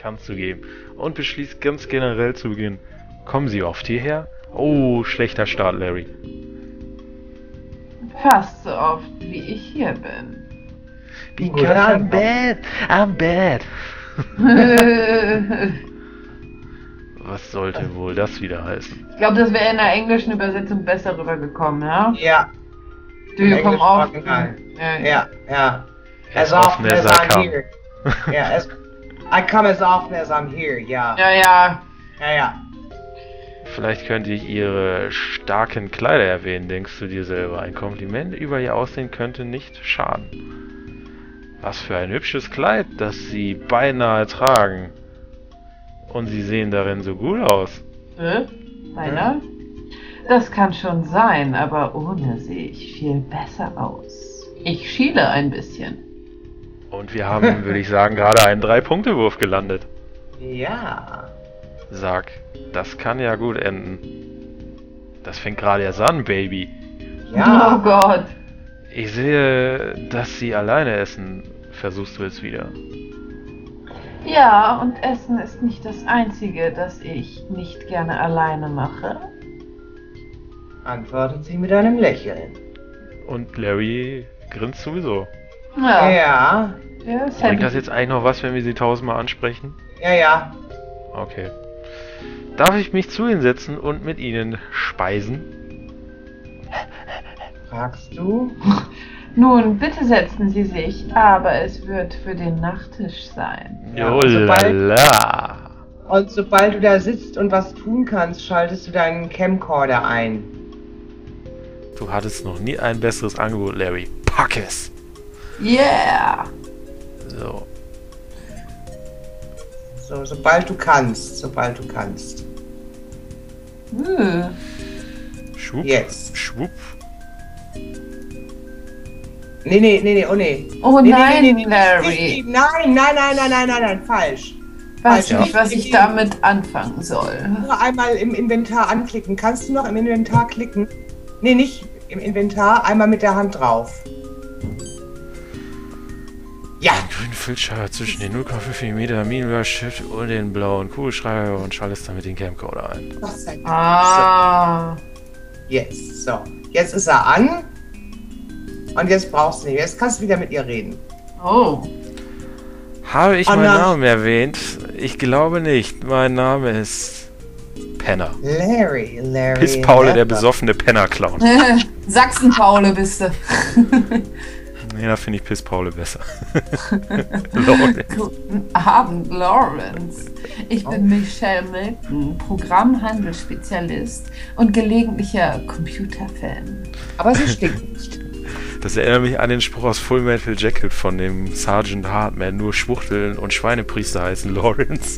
kannst du geben. Und beschließt ganz generell zu beginnen. Kommen Sie oft hierher? Oh, schlechter Start, Larry. Fast so oft, wie ich hier bin. Because I'm bad. I'm bad. Was sollte wohl das wieder heißen? Ich glaube, das wäre in der englischen Übersetzung besser rübergekommen, ja? Ja. Do you come off? Ja. As often as I come. here. Ja, I come as often as I'm here, ja. Ja. Vielleicht könnte ich Ihre starken Kleider erwähnen, denkst du dir selber. Ein Kompliment über Ihr Aussehen könnte nicht schaden. Was für ein hübsches Kleid, das Sie beinahe tragen. Und Sie sehen darin so gut aus. Beinahe? Das kann schon sein, aber ohne sehe ich viel besser aus. Ich schiele ein bisschen. Und wir haben, würde ich sagen, gerade einen 3-Punkte-Wurf gelandet. Ja. Sag, das kann ja gut enden. Das fängt gerade erst an, Baby. Ja. Oh Gott. Ich sehe, dass Sie alleine essen. Versuchst du es wieder? Ja, und Essen ist nicht das Einzige, das ich nicht gerne alleine mache. Antwortet sie mit einem Lächeln. Und Larry grinst sowieso. Ja. Bringt das jetzt eigentlich noch was, wenn wir sie 1000-mal ansprechen? Ja. Okay. Darf ich mich zu Ihnen setzen und mit Ihnen speisen? Fragst du? Nun, bitte setzen Sie sich, aber es wird für den Nachtisch sein. Ja, Oh lala. Und sobald du da sitzt und was tun kannst, schaltest du deinen Camcorder ein. Du hattest noch nie ein besseres Angebot, Larry. Pack es! Yeah! So. So, sobald du kannst. Schwupp. Jetzt. Schwupp. Nee, oh nee. Oh Nee, nein, nee, Larry. Nein, falsch. Weiß Ja. nicht, was ich damit anfangen soll. Nur einmal im Inventar anklicken. Kannst du noch im Inventar klicken? Nee, nicht im Inventar, einmal mit der Hand drauf. Ja. Den grünen Filzschreiber zwischen den 0,5 mm Minenware-Shift und den blauen Kugelschreiber und schaltest damit den Camcorder ein. Ah. Jetzt, so. Jetzt ist er an. Und jetzt brauchst du nicht. Jetzt kannst du wieder mit ihr reden. Oh. Habe ich meinen Anna. Namen erwähnt? Ich glaube nicht. Mein Name ist Penner. Larry. Piss-Paule, der Hepper. besoffene Penner-Clown. Sachsen-Paule bist du. Nee, da finde ich Piss-Paule besser. Lord. Guten Abend, Lawrence. Ich bin Michelle Milton, Programmhandelsspezialist und gelegentlicher Computerfan. Aber sie stinkt nicht. Das erinnert mich an den Spruch aus Full Metal Jacket von dem Sergeant Hartman. Nur Schwuchteln und Schweinepriester heißen Lawrence.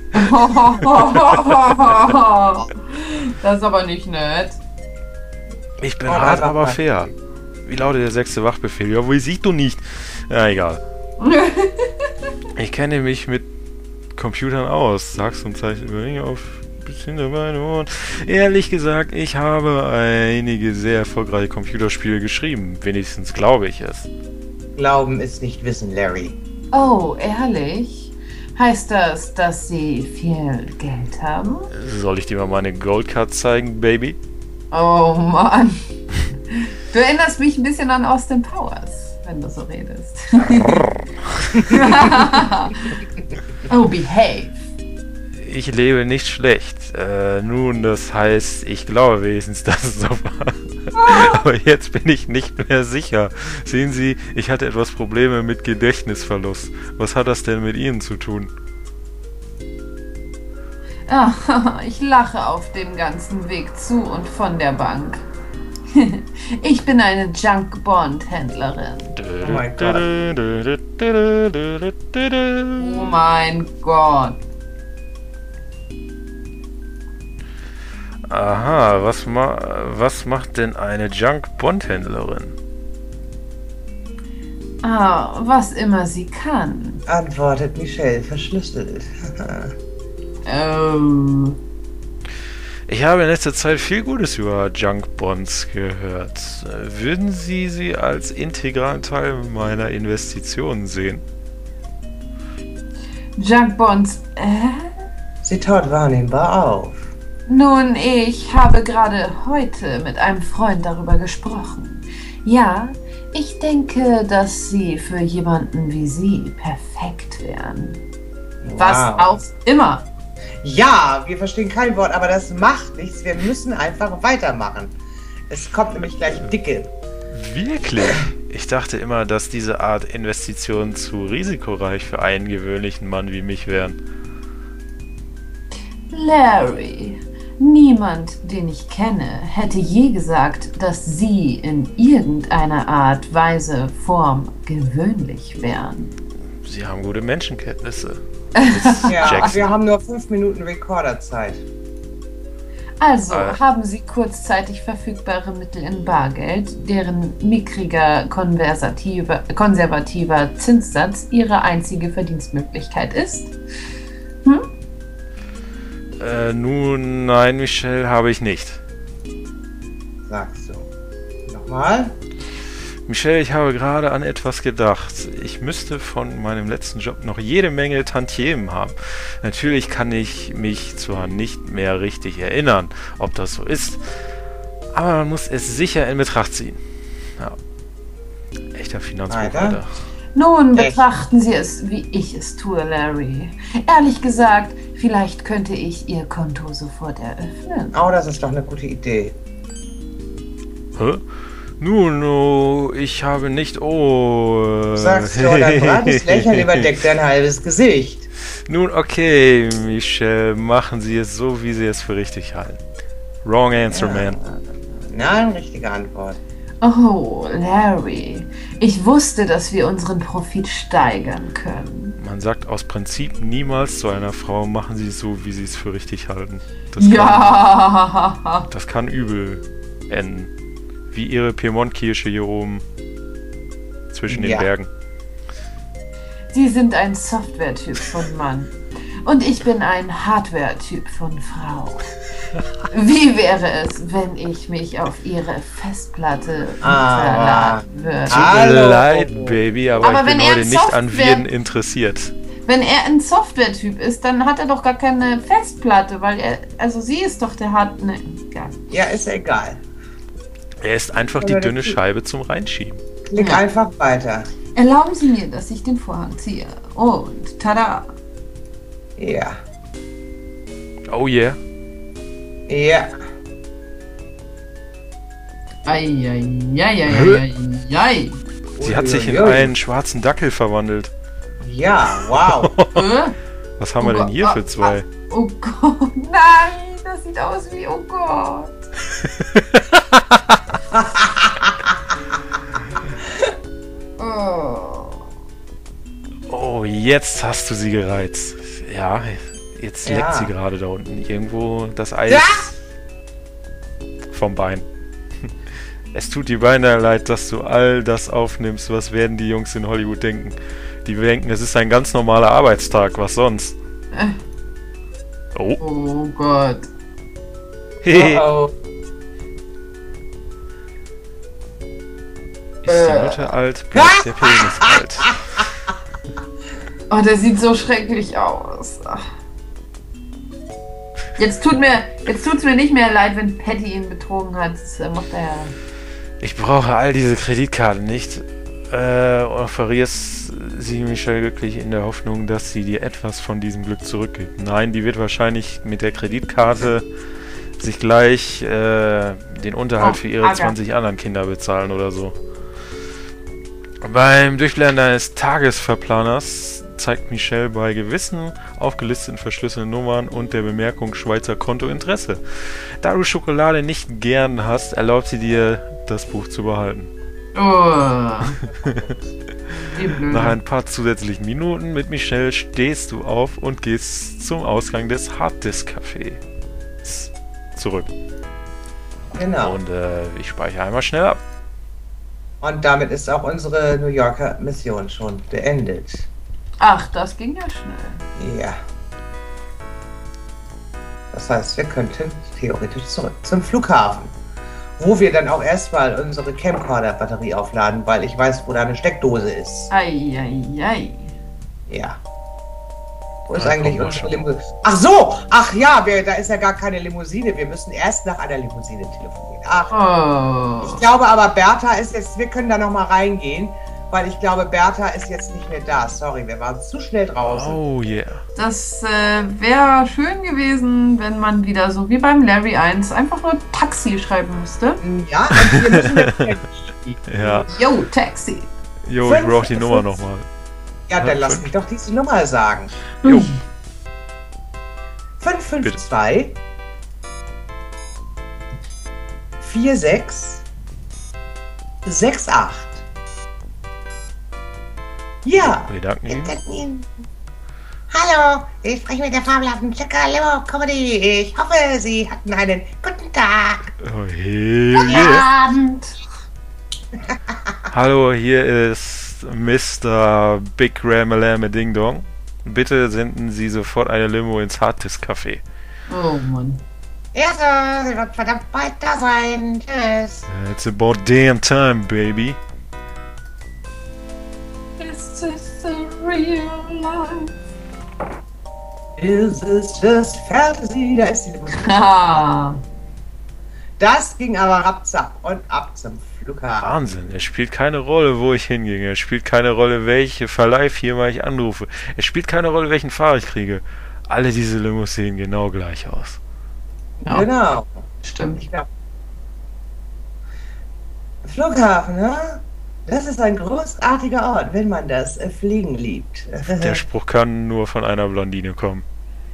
Das ist aber nicht nett. Ich bin Oh, hart, sag aber mal. fair. Wie lautet der 6. Wachbefehl? Ja, wohl siehst du nicht. Ja, egal. Ich kenne mich mit Computern aus. Sagst und zeigst über auf bis hinter meine Ohren. Ehrlich gesagt, ich habe einige sehr erfolgreiche Computerspiele geschrieben. Wenigstens glaube ich es. Glauben ist nicht wissen, Larry. Oh, ehrlich? Heißt das, dass Sie viel Geld haben? Soll ich dir mal meine Goldcard zeigen, Baby? Oh Mann. Du erinnerst mich ein bisschen an Austin Powers, wenn du so redest. Oh, behave. Ich lebe nicht schlecht. Nun, das heißt, ich glaube wenigstens, dass es so war. Aber jetzt bin ich nicht mehr sicher. Sehen Sie, ich hatte etwas Probleme mit Gedächtnisverlust. Was hat das denn mit Ihnen zu tun? Ah, ich lache auf dem ganzen Weg zu und von der Bank. Ich bin eine Junk-Bond-Händlerin. Oh mein Gott. Oh mein Gott. Aha, was macht denn eine Junk-Bond-Händlerin? Ah, was immer sie kann. Antwortet Michelle verschlüsselt. Oh. Ich habe in letzter Zeit viel Gutes über Junk-Bonds gehört. Würden Sie sie als integralen Teil meiner Investitionen sehen? Junk Bonds, Sie taut wahrnehmbar auf. Nun, ich habe gerade heute mit einem Freund darüber gesprochen. Ja, ich denke, dass Sie für jemanden wie Sie perfekt wären. Was auch immer. Ja, wir verstehen kein Wort, aber das macht nichts. Wir müssen einfach weitermachen. Es kommt nämlich gleich Dicke. Wirklich? Ich dachte immer, dass diese Art Investitionen zu risikoreich für einen gewöhnlichen Mann wie mich wären. Larry, niemand, den ich kenne, hätte je gesagt, dass Sie in irgendeiner Art, Weise, Form gewöhnlich wären. Sie haben gute Menschenkenntnisse. Ja, Jackson. wir haben nur 5 Minuten Recorderzeit. Also haben Sie kurzzeitig verfügbare Mittel in Bargeld, deren mickriger konservativer Zinssatz Ihre einzige Verdienstmöglichkeit ist? Nun, nein, Michelle, habe ich nicht. Sagst du. Nochmal? Michelle, ich habe gerade an etwas gedacht. Ich müsste von meinem letzten Job noch jede Menge Tantiemen haben. Natürlich kann ich mich zwar nicht mehr richtig erinnern, ob das so ist, aber man muss es sicher in Betracht ziehen. Ja. Echter Finanzbuchhalter. Nun, Echt? betrachten Sie es, wie ich es tue, Larry. Ehrlich gesagt, vielleicht könnte ich Ihr Konto sofort eröffnen. Oh, das ist doch eine gute Idee. Hä? Nun, oh, ich habe nicht... Oh... Sagst du, dein breites Lächeln überdeckt dein halbes Gesicht. Nun, okay, Michelle, machen Sie es so, wie Sie es für richtig halten. Wrong answer, man. Nein, richtige Antwort. Oh, Larry, ich wusste, dass wir unseren Profit steigern können. Man sagt aus Prinzip niemals zu einer Frau, machen Sie es so, wie Sie es für richtig halten. Ja! Das kann übel enden. Wie Ihre Piemont-Kirsche hier oben zwischen den Bergen. Sie sind ein Software-Typ von Mann. Und ich bin ein Hardware-Typ von Frau. Wie wäre es, wenn ich mich auf Ihre Festplatte runterladen würde? Tut mir leid, Baby, aber ich wenn bin er heute ein nicht an Software- Viren interessiert. Wenn er ein Software-Typ ist, dann hat er doch gar keine Festplatte, weil er, also sie ist doch der Hard... Ne, egal. Ja, ist egal. Er ist einfach die dünne Scheibe zum Reinschieben. Klick einfach weiter. Erlauben Sie mir, dass ich den Vorhang ziehe. Und tada! Ja. Oh yeah. Ja. Eieieiei. Sie hat sich in einen schwarzen Dackel verwandelt. Ja, wow. Was haben wir denn hier für zwei? Oh Gott, nein, das sieht aus wie, oh Gott. Oh, jetzt hast du sie gereizt. Ja, jetzt leckt sie gerade da unten irgendwo das Eis vom Bein. Es tut dir beinahe leid, dass du all das aufnimmst. Was werden die Jungs in Hollywood denken? Die denken, es ist ein ganz normaler Arbeitstag. Was sonst? Oh. Oh Gott. Oh. Ist die Mutter alt, bleibt der Penis alt. Oh, der sieht so schrecklich aus. Ach. Jetzt tut's mir nicht mehr leid, wenn Patty ihn betrogen hat. Das macht er ja. Ich brauche all diese Kreditkarten nicht. Offerierst sie Michelle glücklich in der Hoffnung, dass sie dir etwas von diesem Glück zurückgibt. Nein, die wird wahrscheinlich mit der Kreditkarte sich gleich den Unterhalt für ihre 20 anderen Kinder bezahlen oder so. Beim Durchblättern deines Tagesverplaners zeigt Michelle bei gewissen aufgelisteten verschlüsselten Nummern und der Bemerkung Schweizer Kontointeresse. Da du Schokolade nicht gern hast, erlaubt sie dir, das Buch zu behalten. Oh. Nach ein paar zusätzlichen Minuten mit Michelle stehst du auf und gehst zum Ausgang des Harddisk-Cafés zurück. Genau. Und ich speichere einmal schnell ab. Und damit ist auch unsere New Yorker Mission schon beendet. Ach, das ging ja schnell. Ja. Das heißt, wir könnten theoretisch zurück zum Flughafen, wo wir dann auch erstmal unsere Camcorder-Batterie aufladen, weil ich weiß, wo da eine Steckdose ist. Eieiei. Ja. Wo ist Ja, eigentlich komm mal unsere schon. Limousine? Ach so! Ach ja, da ist ja gar keine Limousine. Wir müssen erst nach einer Limousine telefonieren. Ach, Oh. ich glaube aber, Bertha ist jetzt, wir können da nochmal reingehen, weil ich glaube, Bertha ist jetzt nicht mehr da. Sorry, wir waren zu schnell draußen. Oh yeah. Das wäre schön gewesen, wenn man wieder so wie beim Larry 1 einfach nur Taxi schreiben müsste. Ja, und wir müssen jetzt Ja. Yo, Taxi. Jo, ich brauche die Nummer nochmal. Ja, dann lass mich doch diese Nummer sagen. Jo. 552 46 68. Ja. Wir danken Ihnen. Hallo, ich spreche mit der fabelhaften Checker Limo Comedy. Ich hoffe, Sie hatten einen guten Tag. Oh, hell yeah. Abend. Hallo, hier ist Mr. Big Ramalame Ding Dong. Bitte senden Sie sofort eine Limo ins Harddisk Café. Oh Mann. Ja, so, sie wird verdammt bald da sein. Tschüss. It's about damn time, baby. Is this a real life? Is this just fantasy? Da ist die Limo. Haha. Das ging aber rapzack und ab zum Flughafen. Wahnsinn, es spielt keine Rolle, wo ich hingehe. Es spielt keine Rolle, welche Verleihfirma ich anrufe. Es spielt keine Rolle, welchen Fahrer ich kriege. Alle diese Limos sehen genau gleich aus. Ja, Genau. stimmt. Ich glaub. Flughafen, ne? Das ist ein großartiger Ort, wenn man das Fliegen liebt. Der Spruch kann nur von einer Blondine kommen.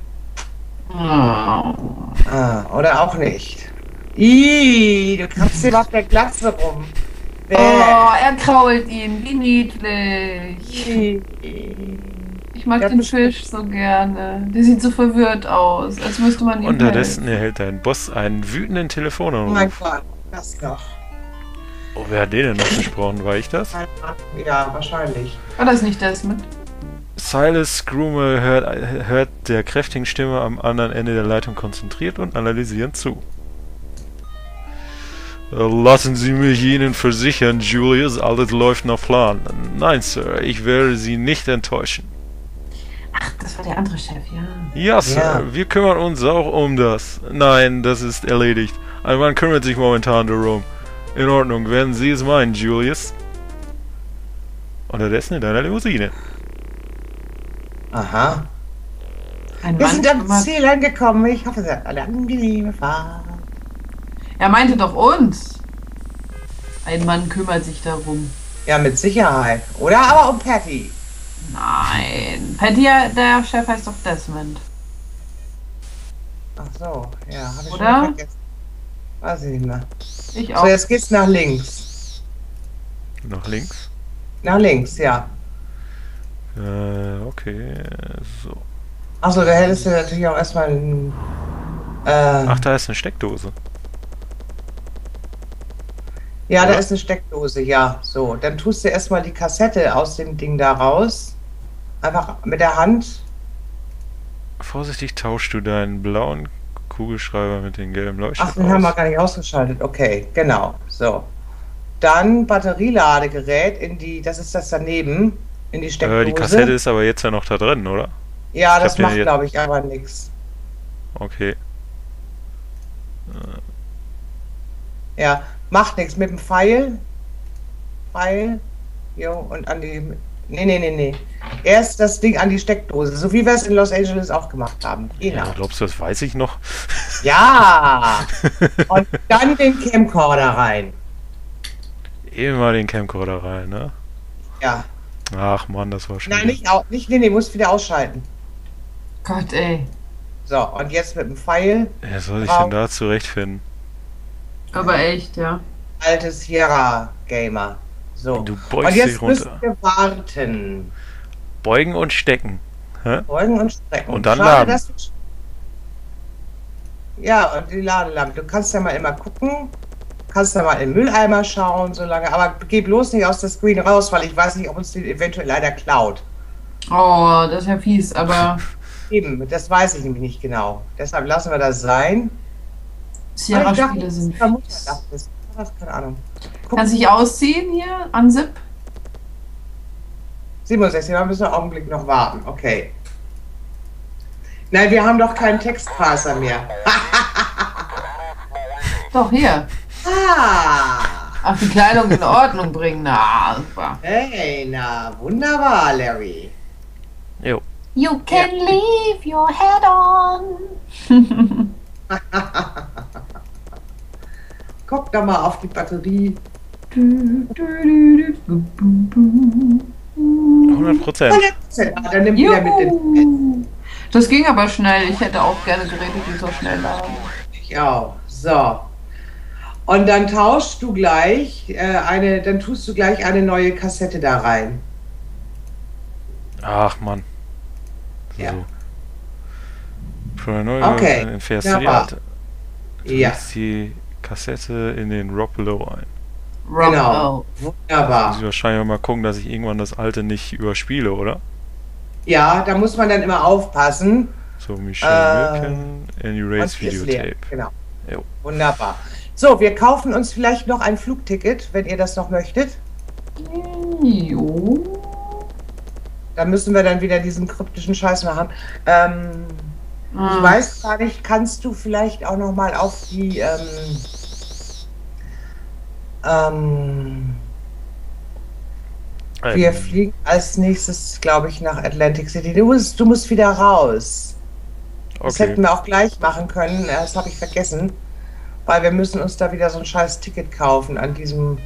Oh. Oder auch nicht. Ih, du krabbst hier auf der Glatze rum. Oh, er krault ihn. Wie niedlich. Ich mag Ja, den das- Fisch so gerne. Der sieht so verwirrt aus, als müsste man ihm Unterdessen helfen. erhält dein Boss einen wütenden Oh mein Telefonanruf. Gott, das noch. Oh, wer hat den denn noch gesprochen? War ich das? Ja, wahrscheinlich. War das nicht Desmond? Silas Scrummel hört der kräftigen Stimme am anderen Ende der Leitung konzentriert und analysierend zu. Lassen Sie mich Ihnen versichern, Julius, alles läuft nach Plan. Nein, Sir, ich werde Sie nicht enttäuschen. Ach, das war der andere Chef, ja. Ja, Sir, Ja. wir kümmern uns auch um das. Nein, das ist erledigt. Ein Mann kümmert sich momentan darum. In Ordnung, werden Sie es meinen, Julius? Unterdessen in deiner Limousine. Aha. Ein Wir Mann sind am kümmert- Ziel angekommen. Ich hoffe, Sie hatten eine angenehme Fahrt. Er meinte doch uns. Ein Mann kümmert sich darum. Ja, mit Sicherheit. Oder aber um Patty. Nein. Patty, der Chef heißt doch Desmond. Ach so, ja, habe ich Oder? schon vergessen. Weiß ich nicht mehr. Ich So, auch. jetzt geht's nach links. Nach links. Nach links, ja. Okay, so. Achso, da hättest du natürlich auch erstmal ein. Ach, da ist eine Steckdose. Ja, da Ja. ist eine Steckdose, ja. So, dann tust du erstmal die Kassette aus dem Ding da raus. Einfach mit der Hand. Vorsichtig tauschst du deinen blauen Kugelschreiber mit dem gelben Ach, Leuchtstoff den haben wir aus. gar nicht ausgeschaltet. Okay, genau. So. Dann Batterieladegerät in die, das ist das daneben, in die Steckdose. Die Kassette ist aber jetzt ja noch da drin, oder? Ja, Ich das hab den macht, jetzt- glaube ich, aber nichts. Okay. Ja, macht nichts. Mit dem Pfeil. Pfeil. Jo, und an die. Nee. Erst das Ding an die Steckdose, so wie wir es in Los Angeles auch gemacht haben. Genau. Ja, glaubst du, das weiß ich noch? Ja! Und dann den Camcorder rein. Eben mal den Camcorder rein, ne? Ja. Ach Mann, das war schon. Nein, nee, musst wieder ausschalten. Gott, ey. So, und jetzt mit dem Pfeil. Wer soll sich Wow. denn da zurechtfinden? Aber echt, ja. Altes Sierra Gamer. So. Du Und beugst dich jetzt müssen runter. wir warten. Beugen und stecken. Hä? Beugen und strecken. Und dann Schade, laden. dass ja, und die Ladelampe. Du kannst ja mal immer gucken. Kannst ja mal im Mülleimer schauen, so lange. Aber geh bloß nicht aus der Screen raus, weil ich weiß nicht, ob uns die eventuell leider klaut. Oh, das ist ja fies, aber Eben, das weiß ich nämlich nicht genau. Deshalb lassen wir das sein. Sierra-Spiele das sind ist vermutlich fies. das. Was, keine Ahnung. Guck, Kannst du dich ausziehen hier? Unzip? 67, da müssen wir einen Augenblick noch warten. Okay. Nein, wir haben doch keinen Textparser mehr. Doch, hier. Ah! Ach, die Kleidung in Ordnung bringen. Na, super. Hey, na, wunderbar, Larry. Jo. You can leave your head on. Guck doch mal auf die Batterie. 100%. Dann nimm wieder mit dem. Das ging aber schnell. Ich hätte auch gerne Geräte, die so schnell laden. Ich auch. So. Und dann tauschst du gleich dann tust du gleich eine neue Kassette da rein. Ach, Mann. Ja. So. Von der neuen Okay. entfährst du die Ja. alte. Du Ja. legst die Kassette in den Rock Below ein. Genau. Muss Wunderbar. ich wahrscheinlich mal gucken, dass ich irgendwann das alte nicht überspiele, oder? Ja, da muss man dann immer aufpassen. So, Michelle Wilken, Any Und Race hier ist leer. Videotape. Genau. Jo. Wunderbar. So, wir kaufen uns vielleicht noch ein Flugticket, wenn ihr das noch möchtet. Jo. Da müssen wir dann wieder diesen kryptischen Scheiß machen. Ich weiß gar nicht, kannst du vielleicht auch noch mal auf die wir fliegen als nächstes, glaube ich, nach Atlantic City. Du musst wieder raus. Das Okay. hätten wir auch gleich machen können. Das habe ich vergessen. Weil wir müssen uns da wieder so ein scheiß Ticket kaufen an diesem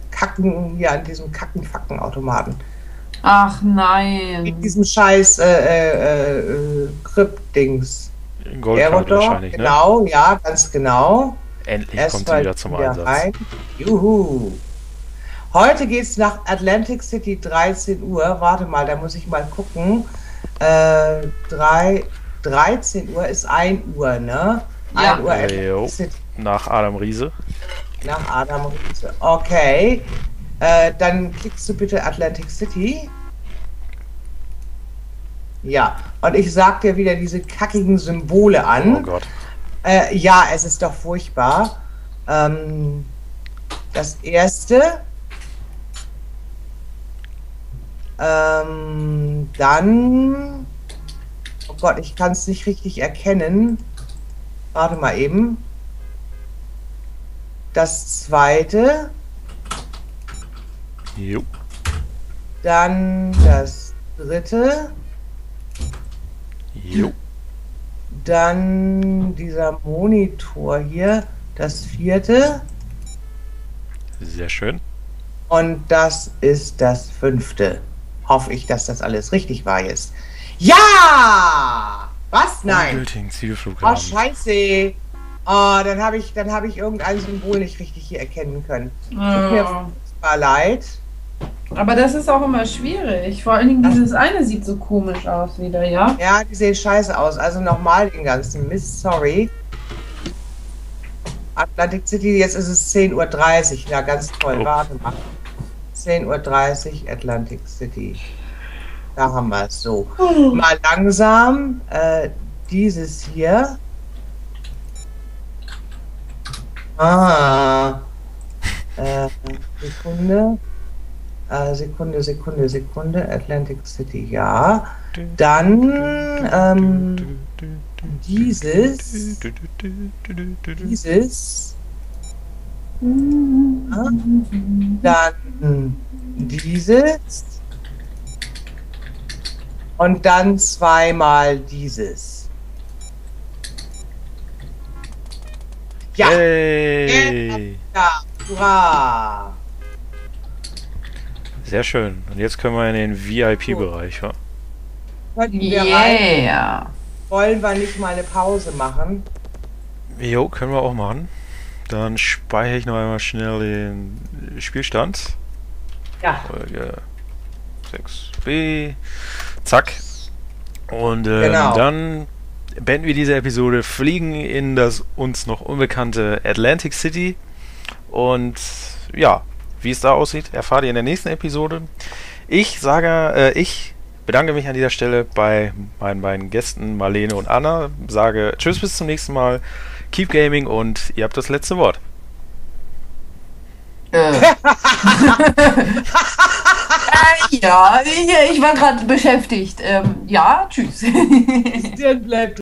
Kacken-Facken-Automaten. Ach Mit nein. diesem scheiß Krypt-Dings. Goldcard Aerodor, wahrscheinlich, ne? genau, ja, ganz genau. Endlich Erst kommt sie mal wieder zum Einsatz. rein. Juhu. Heute geht's nach Atlantic City, 13 Uhr. Warte mal, da muss ich mal gucken. 13 Uhr ist 1 Uhr, ne? Ja. 1 Uhr Atlantic Jo. City. Nach Adam Riese. Nach Adam Riese. Okay. Dann klickst du bitte Atlantic City. Ja, und ich sag dir wieder diese kackigen Symbole Oh an. Gott. Ja, es ist doch furchtbar. Das erste. Dann. Oh Gott, ich kann es nicht richtig erkennen. Warte mal eben. Das zweite. Jo. Dann das dritte. Jo. Dann dieser Monitor hier. Das vierte. Sehr schön. Und das ist das fünfte. Hoffe ich, dass das alles richtig war jetzt. Ja! Was? Nein. Gültigen Oh, Zielflughafen. scheiße. Oh, dann habe ich irgendein Symbol nicht richtig hier erkennen können. Tut mir furchtbar leid. Aber das ist auch immer schwierig. Vor allen Dingen dieses eine sieht so komisch aus wieder, ja? Ja, die sehen scheiße aus. Also nochmal den ganzen Mist, sorry. Atlantic City, jetzt ist es 10:30 Uhr. Na, ganz toll. Oh. Warte mal. 10:30 Uhr Atlantic City. Da haben wir es so. Mal langsam. Dieses hier. Sekunde. Sekunde. Atlantic City, ja. Dann dieses. Dann dieses. Und dann zweimal dieses. Ja, Hey. ja, hurra. Sehr schön. Und jetzt können wir in den VIP-Bereich, wa? Könnten wir rein? Yeah. Wollen wir nicht mal eine Pause machen? Jo, können wir auch machen. Dann speichere ich noch einmal schnell den Spielstand. Ja. Folge 6b. Zack. Und Genau. dann beenden wir diese Episode, fliegen in das uns noch unbekannte Atlantic City. Und ja, wie es da aussieht, erfahrt ihr in der nächsten Episode. Ich bedanke mich an dieser Stelle bei meinen beiden Gästen Marlene und Anna. Sage tschüss, bis zum nächsten Mal. Keep Gaming und ihr habt das letzte Wort. Ja, ich war gerade beschäftigt. Ja, tschüss. Dann bleibt